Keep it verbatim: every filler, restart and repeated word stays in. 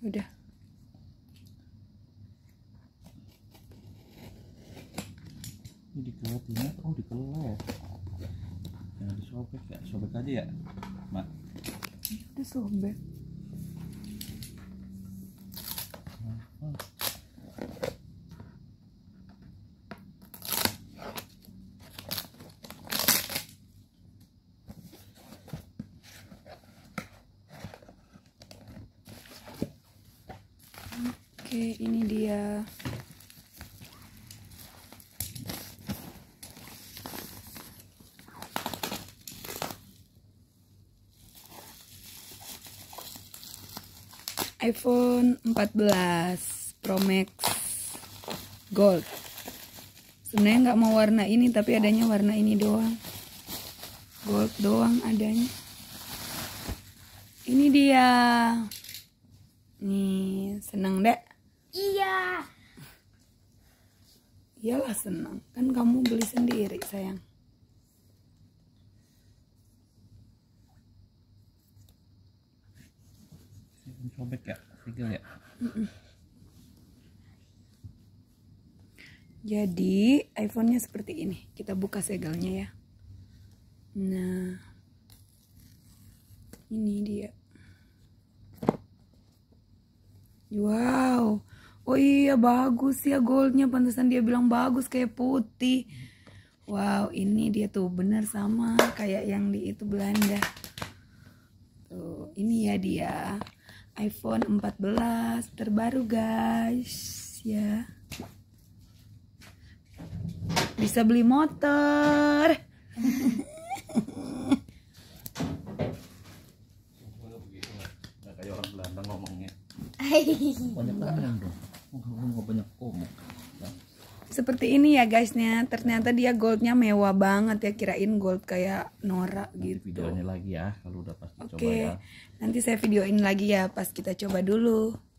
Udah. Ini dikelepnya, oh dikelep. Jangan disobek ya, sobek aja ya, Mak. Udah sobek. Oke, ini dia. iPhone empat belas Pro Max Gold. Sebenarnya nggak mau warna ini, tapi adanya warna ini doang. Gold doang adanya. Ini dia. Nih, seneng dek? Iya. Iyalah senang. Kan kamu beli sendiri, sayang. Sobek ya, segel ya. Mm-mm. Jadi iPhone-nya seperti ini. Kita buka segelnya ya. Nah, ini dia. Wow. Oh iya bagus ya goldnya. Pantesan dia bilang bagus kayak putih. Wow, ini dia tuh bener sama kayak yang di itu Belanda. Tuh, ini ya dia. iPhone empat belas terbaru guys ya. Bisa beli motor. Nggak kayak orang Belanda ngomongnya. Hai. Banyak ngomong dong. Nggak banyak ngomong. Seperti ini ya guysnya. Ternyata dia goldnya mewah banget ya. Kirain gold kayak Nora Nanti gitu. videonya lagi ya kalau udah pasti Oke, coba ya. nanti saya videoin lagi ya pas kita coba dulu.